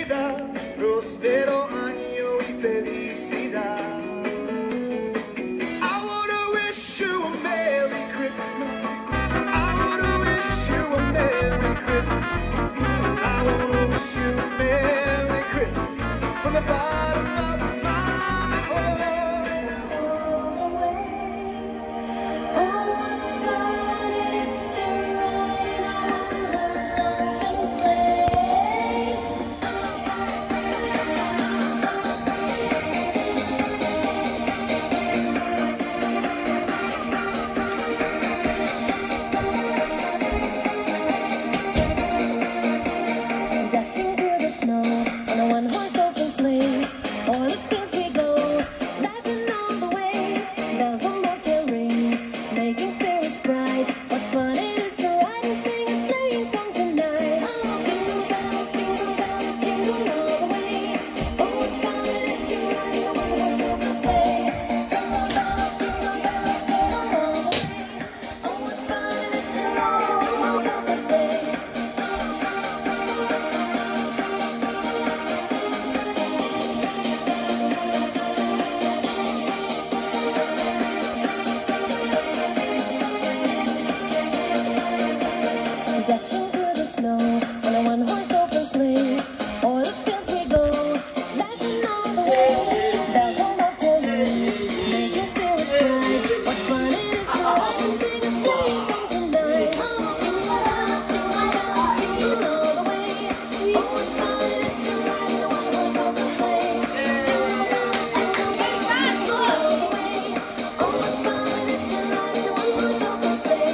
vida, próspero año y felicidad. I wanna wish you a Merry Christmas. I wanna wish you a Merry Christmas. I wanna wish you a Merry Christmas from the bottom of my heart. Dashing through the snow on a one-horse open sleigh. O'er the fields we go, dancing all the way. Bells on the children, making spirits bright. What fun it is to watch and sing a sleigh song tonight. Jingle bells, jingle all the way. Oh, what fun it is to ride in a one-horse open sleigh. Jingle bells, jingle all the way. Oh, what fun it is to ride in a one-horse open sleigh.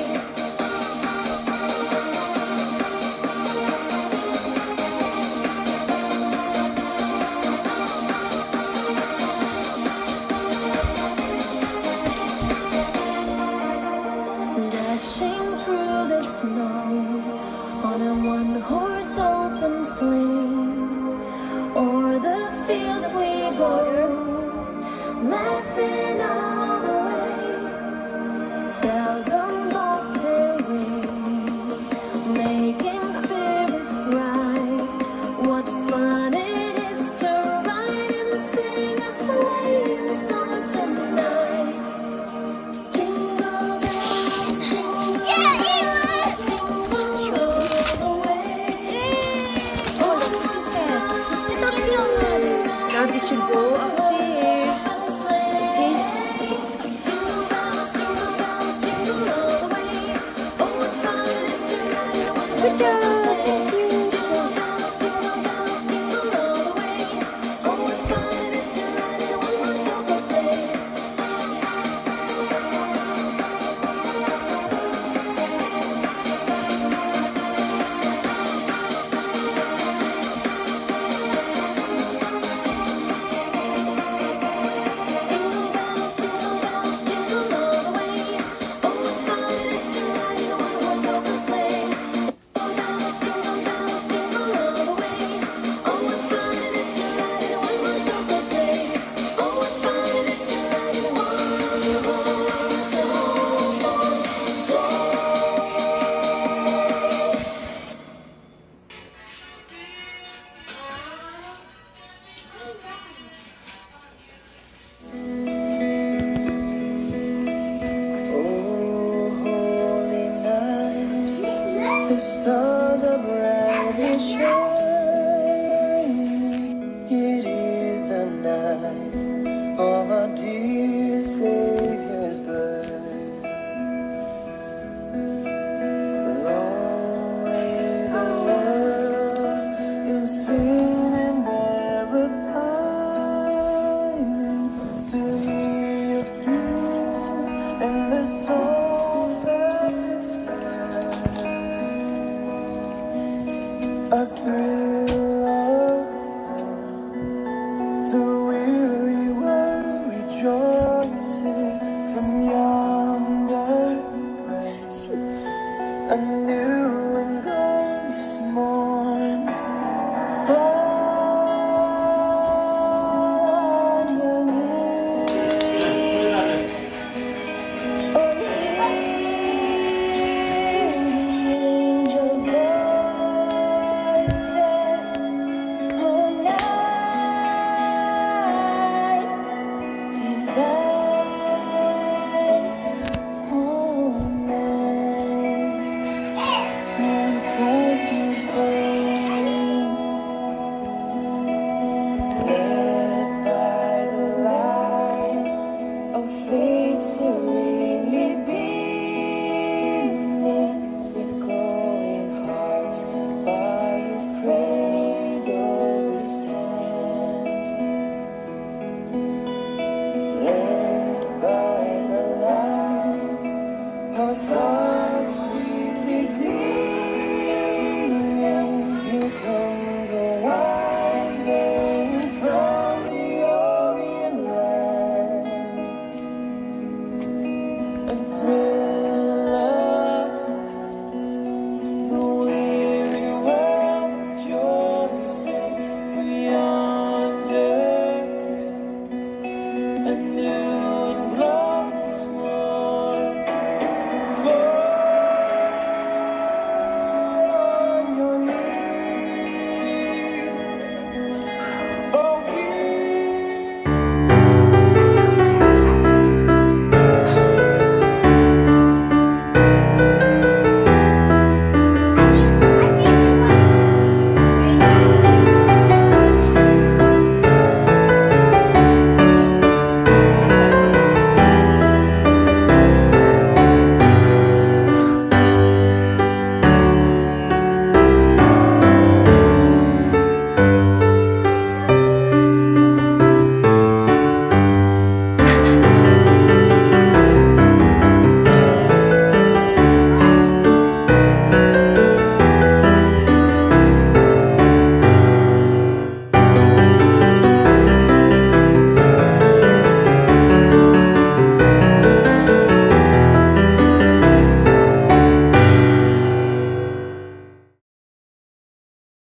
Dashing through the snow on a one-horse open sleigh. O'er the fields we go, laughing all the way. Bells on bobtail ring, making spirits bright. What fun it is to ride and sing a sleighing song tonight. Jingle bells, jingle all the way. Now this should go up there. Okay. Jingle bells, jingle all the way. Oh, what fun it is to ride in a one-horse Good job. open sleigh. Thank you. Jingle bells, jingle all the way. Oh, what fun it is to ride in a one-horse open sleigh. Jingle bells, jingle all the way. Oh, what fun it is to ride in a one-horse open sleigh. Jingle bells, jingle all the way. Oh, what fun it is to ride in a one-horse open sleigh. Oh, what fun it is to ride in a one-horse open sleigh. Oh, holy night, the stars are brightly shining. It is the night of our dear Savior's birth. Long lay the world in sin and error pining, to hear your tune and the song that it spread. A thrill